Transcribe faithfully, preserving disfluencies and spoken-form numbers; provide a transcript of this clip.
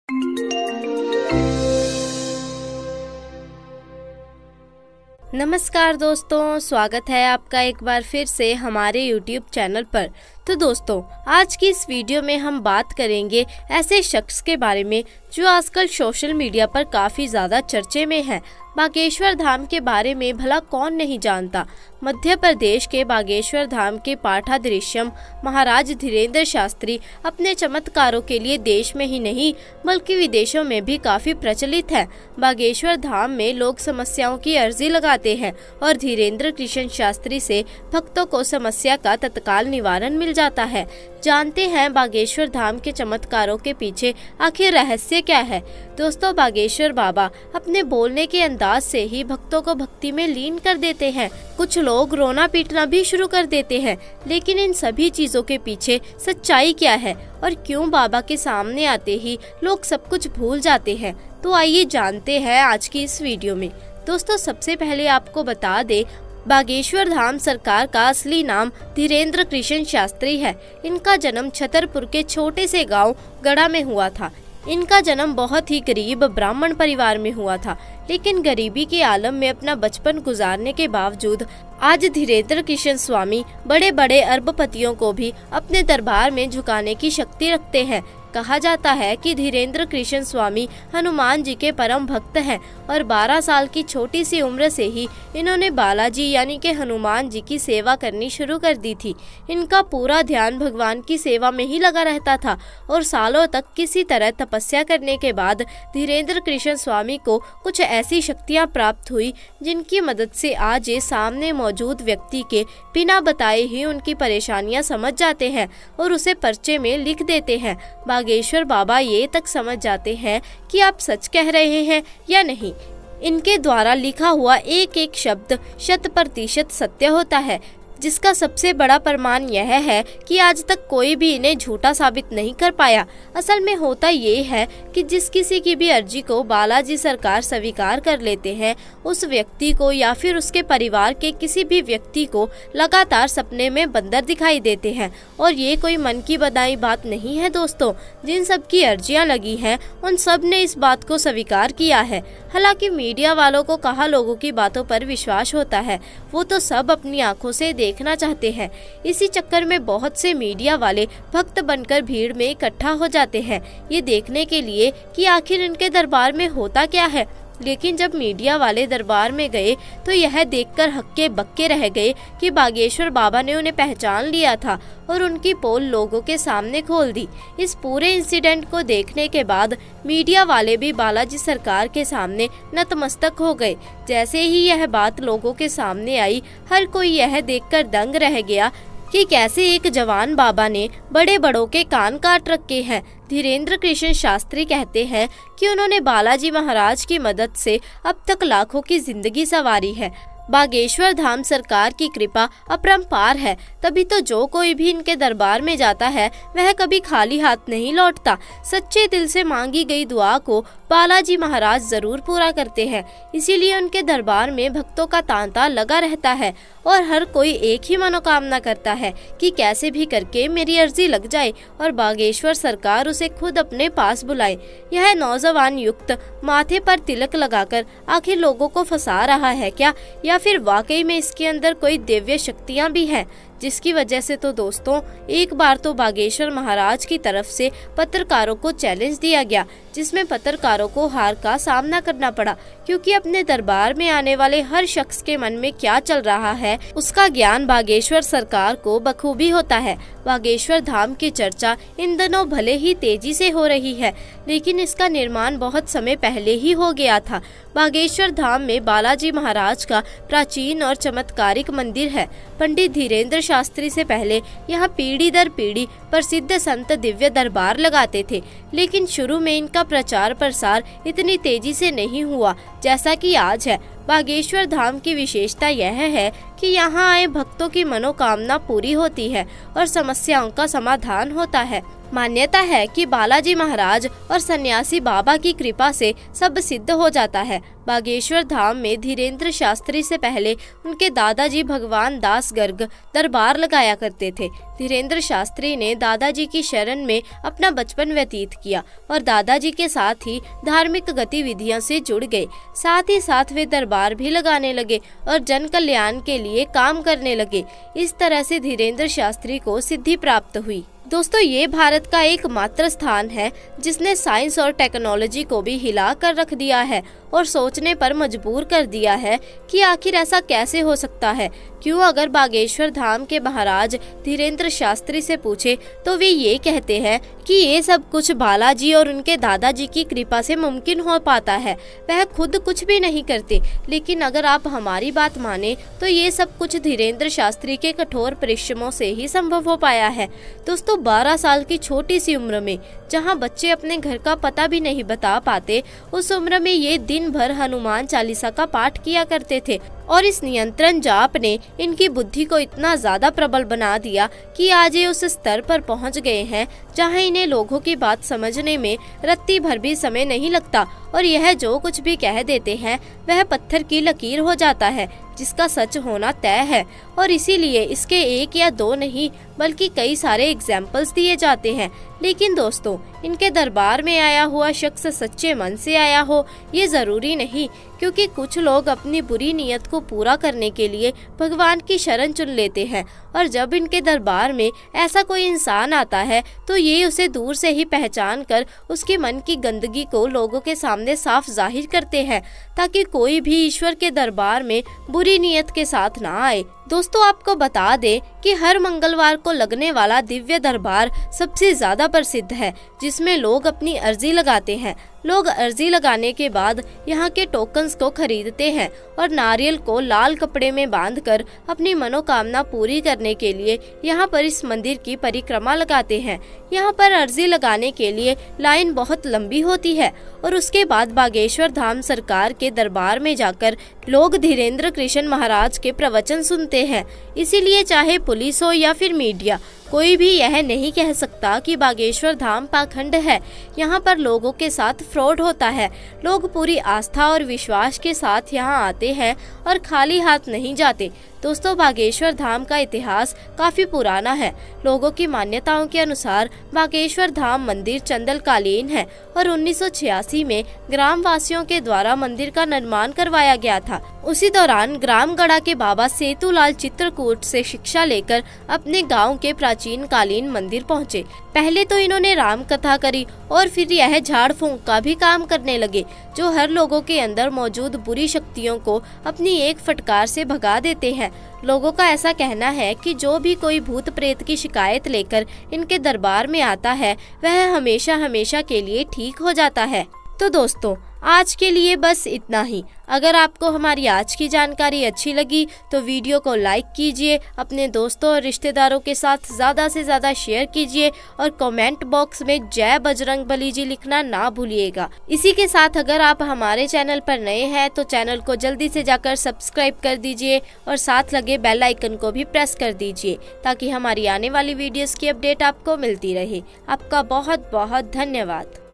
नमस्कार दोस्तों, स्वागत है आपका एक बार फिर से हमारे यूट्यूब चैनल पर। तो दोस्तों, आज की इस वीडियो में हम बात करेंगे ऐसे शख्स के बारे में जो आजकल सोशल मीडिया पर काफ़ी ज़्यादा चर्चे में है। बागेश्वर धाम के बारे में भला कौन नहीं जानता। मध्य प्रदेश के बागेश्वर धाम के पाठाधीश्वरम महाराज धीरेन्द्र शास्त्री अपने चमत्कारों के लिए देश में ही नहीं बल्कि विदेशों में भी काफ़ी प्रचलित है। बागेश्वर धाम में लोग समस्याओं की अर्जी लगाते हैं और धीरेन्द्र कृष्ण शास्त्री से भक्तों को समस्या का तत्काल निवारण मिल जाता है। जानते हैं बागेश्वर धाम के चमत्कारों के पीछे आखिर रहस्य क्या है। दोस्तों, बागेश्वर बाबा अपने बोलने के अंदाज से ही भक्तों को भक्ति में लीन कर देते हैं। कुछ लोग रोना पीटना भी शुरू कर देते हैं। लेकिन इन सभी चीजों के पीछे सच्चाई क्या है और क्यों बाबा के सामने आते ही लोग सब कुछ भूल जाते हैं, तो आइए जानते हैं आज की इस वीडियो में। दोस्तों, सबसे पहले आपको बता दे, बागेश्वर धाम सरकार का असली नाम धीरेन्द्र कृष्ण शास्त्री है। इनका जन्म छतरपुर के छोटे से गांव गढ़ा में हुआ था। इनका जन्म बहुत ही गरीब ब्राह्मण परिवार में हुआ था, लेकिन गरीबी के आलम में अपना बचपन गुजारने के बावजूद आज धीरेन्द्र कृष्ण स्वामी बड़े बड़े अरबपतियों को भी अपने दरबार में झुकाने की शक्ति रखते हैं। कहा जाता है कि धीरेन्द्र कृष्ण स्वामी हनुमान जी के परम भक्त हैं और बारह साल की छोटी सी उम्र से ही इन्होंने बालाजी यानी कि हनुमान जी की सेवा करनी शुरू कर दी थी। इनका पूरा ध्यान भगवान की सेवा में ही लगा रहता था और सालों तक किसी तरह तपस्या करने के बाद धीरेन्द्र कृष्ण स्वामी को कुछ ऐसी शक्तियां प्राप्त हुई जिनकी मदद से आज ये सामने मौजूद व्यक्ति के बिना बताए ही उनकी परेशानियां समझ जाते हैं और उसे पर्चे में लिख देते हैं। बागेश्वर बाबा ये तक समझ जाते हैं कि आप सच कह रहे हैं या नहीं। इनके द्वारा लिखा हुआ एक एक शब्द शत प्रतिशत सत्य होता है, जिसका सबसे बड़ा प्रमाण यह है कि आज तक कोई भी इन्हें झूठा साबित नहीं कर पाया। असल में होता ये है कि जिस किसी की भी अर्जी को बालाजी सरकार स्वीकार कर लेते हैं, उस व्यक्ति को या फिर उसके परिवार के किसी भी व्यक्ति को लगातार सपने में बंदर दिखाई देते हैं। और ये कोई मन की बनाई बात नहीं है दोस्तों। जिन सब की अर्जियां लगी हैं उन सब ने इस बात को स्वीकार किया है। हालांकि मीडिया वालों को कहा लोगों की बातों पर विश्वास होता है, वो तो सब अपनी आंखों से देखना चाहते हैं। इसी चक्कर में बहुत से मीडिया वाले भक्त बनकर भीड़ में इकट्ठा हो जाते हैं, ये देखने के लिए कि आखिर इनके दरबार में होता क्या है। लेकिन जब मीडिया वाले दरबार में गए तो यह देखकर हक्के बक्के रह गए कि बागेश्वर बाबा ने उन्हें पहचान लिया था और उनकी पोल लोगों के सामने खोल दी। इस पूरे इंसिडेंट को देखने के बाद मीडिया वाले भी बालाजी सरकार के सामने नतमस्तक हो गए। जैसे ही यह बात लोगों के सामने आई, हर कोई यह देखकर दंग रह गया कि कैसे एक जवान बाबा ने बड़े बड़ों के कान काट रखे हैं। धीरेन्द्र कृष्ण शास्त्री कहते हैं कि उन्होंने बालाजी महाराज की मदद से अब तक लाखों की जिंदगी संवारी है। बागेश्वर धाम सरकार की कृपा अपरंपार है, तभी तो जो कोई भी इनके दरबार में जाता है वह कभी खाली हाथ नहीं लौटता। सच्चे दिल से मांगी गई दुआ को बालाजी महाराज जरूर पूरा करते हैं। इसीलिए उनके दरबार में भक्तों का तांता लगा रहता है और हर कोई एक ही मनोकामना करता है कि कैसे भी करके मेरी अर्जी लग जाए और बागेश्वर सरकार उसे खुद अपने पास बुलाए। यह नौजवान युक्त माथे पर तिलक लगाकर आखिर लोगों को फंसा रहा है क्या, या फिर वाकई में इसके अंदर कोई दिव्य शक्तियां भी हैं, जिसकी वजह से तो दोस्तों एक बार तो बागेश्वर महाराज की तरफ से पत्रकारों को चैलेंज दिया गया, जिसमें पत्रकारों को हार का सामना करना पड़ा, क्योंकि अपने दरबार में आने वाले हर शख्स के मन में क्या चल रहा है उसका ज्ञान बागेश्वर सरकार को बखूबी होता है। बागेश्वर धाम की चर्चा इन दिनों भले ही तेजी से हो रही है, लेकिन इसका निर्माण बहुत समय पहले ही हो गया था। बागेश्वर धाम में बालाजी महाराज का प्राचीन और चमत्कारिक मंदिर है। पंडित धीरेन्द्र शास्त्री से पहले यहाँ पीढ़ी दर पीढ़ी प्रसिद्ध संत दिव्य दरबार लगाते थे, लेकिन शुरू में इनका प्रचार प्रसार इतनी तेजी से नहीं हुआ जैसा कि आज है। बागेश्वर धाम की विशेषता यह है कि यहाँ आए भक्तों की मनोकामना पूरी होती है और समस्याओं का समाधान होता है। मान्यता है कि बालाजी महाराज और सन्यासी बाबा की कृपा से सब सिद्ध हो जाता है। बागेश्वर धाम में धीरेन्द्र शास्त्री से पहले उनके दादाजी भगवान दास गर्ग दरबार लगाया करते थे। धीरेन्द्र शास्त्री ने दादाजी की शरण में अपना बचपन व्यतीत किया और दादाजी के साथ ही धार्मिक गतिविधियों से जुड़ गए। साथ ही साथ वे दरबार भी लगाने लगे और जन कल्याण के लिए काम करने लगे। इस तरह से धीरेन्द्र शास्त्री को सिद्धि प्राप्त हुई। दोस्तों, ये भारत का एकमात्र स्थान है जिसने साइंस और टेक्नोलॉजी को भी हिला कर रख दिया है और सोचने पर मजबूर कर दिया है कि आखिर ऐसा कैसे हो सकता है। क्यों, अगर बागेश्वर धाम के महाराज धीरेन्द्र शास्त्री से पूछे तो वे ये कहते हैं कि ये सब कुछ बालाजी और उनके दादाजी की कृपा से मुमकिन हो पाता है। वह खुद कुछ भी नहीं करते, लेकिन अगर आप हमारी बात माने तो ये सब कुछ धीरेन्द्र शास्त्री के कठोर परिश्रमों से ही संभव हो पाया है। दोस्तों, बारह साल की छोटी सी उम्र में जहां बच्चे अपने घर का पता भी नहीं बता पाते, उस उम्र में ये दिन भर हनुमान चालीसा का पाठ किया करते थे और इस नियंत्रण जाप ने इनकी बुद्धि को इतना ज्यादा प्रबल बना दिया कि आज ये उस स्तर पर पहुंच गए हैं जहां इन्हें लोगों की बात समझने में रत्ती भर भी समय नहीं लगता और यह जो कुछ भी कह देते हैं वह पत्थर की लकीर हो जाता है, जिसका सच होना तय है। और इसीलिए इसके एक या दो नहीं बल्कि कई सारे एग्जाम्पल्स दिए जाते हैं। लेकिन दोस्तों, इनके दरबार में आया हुआ शख्स सच्चे मन से आया हो ये जरूरी नहीं, क्योंकि कुछ लोग अपनी बुरी नीयत को पूरा करने के लिए भगवान की शरण चुन लेते हैं और जब इनके दरबार में ऐसा कोई इंसान आता है तो ये उसे दूर से ही पहचान कर उसके मन की गंदगी को लोगों के सामने साफ जाहिर करते हैं, ताकि कोई भी ईश्वर के दरबार में बुरी नीयत के साथ ना आए। दोस्तों, आपको बता दें कि हर मंगलवार को लगने वाला दिव्य दरबार सबसे ज्यादा प्रसिद्ध है, जिसमें लोग अपनी अर्जी लगाते हैं। लोग अर्जी लगाने के बाद यहाँ के टोकन्स को खरीदते हैं और नारियल को लाल कपड़े में बांधकर अपनी मनोकामना पूरी करने के लिए यहाँ पर इस मंदिर की परिक्रमा लगाते हैं। यहाँ पर अर्जी लगाने के लिए लाइन बहुत लंबी होती है और उसके बाद बागेश्वर धाम सरकार के दरबार में जाकर लोग धीरेन्द्र कृष्ण महाराज के प्रवचन सुनते हैं। इसीलिए चाहे पुलिस हो या फिर मीडिया, कोई भी यह नहीं कह सकता कि बागेश्वर धाम पाखंड है। यहाँ पर लोगों के साथ फ्रॉड होता है। लोग पूरी आस्था और विश्वास के साथ यहाँ आते हैं और खाली हाथ नहीं जाते। दोस्तों, बागेश्वर धाम का इतिहास काफी पुराना है। लोगों की मान्यताओं के अनुसार बागेश्वर धाम मंदिर चंदल कालीन है और उन्नीस सौ छियासी में ग्राम वासियों के द्वारा मंदिर का निर्माण करवाया गया था। उसी दौरान ग्रामगढ़ा के बाबा सेतुलाल चित्रकूट से शिक्षा लेकर अपने गांव के प्राचीन कालीन मंदिर पहुंचे। पहले तो इन्होंने राम कथा करी और फिर यह झाड़ फूंक का भी काम करने लगे, जो हर लोगों के अंदर मौजूद बुरी शक्तियों को अपनी एक फटकार से भगा देते हैं। लोगों का ऐसा कहना है कि जो भी कोई भूत प्रेत की शिकायत लेकर इनके दरबार में आता है वह हमेशा हमेशा के लिए ठीक हो जाता है। तो दोस्तों, आज के लिए बस इतना ही। अगर आपको हमारी आज की जानकारी अच्छी लगी तो वीडियो को लाइक कीजिए, अपने दोस्तों और रिश्तेदारों के साथ ज़्यादा से ज़्यादा शेयर कीजिए और कमेंट बॉक्स में जय बजरंग बली जी लिखना ना भूलिएगा। इसी के साथ अगर आप हमारे चैनल पर नए हैं तो चैनल को जल्दी से जाकर सब्सक्राइब कर दीजिए और साथ लगे बेल आइकन को भी प्रेस कर दीजिए, ताकि हमारी आने वाली वीडियोस की अपडेट आपको मिलती रहे। आपका बहुत बहुत धन्यवाद।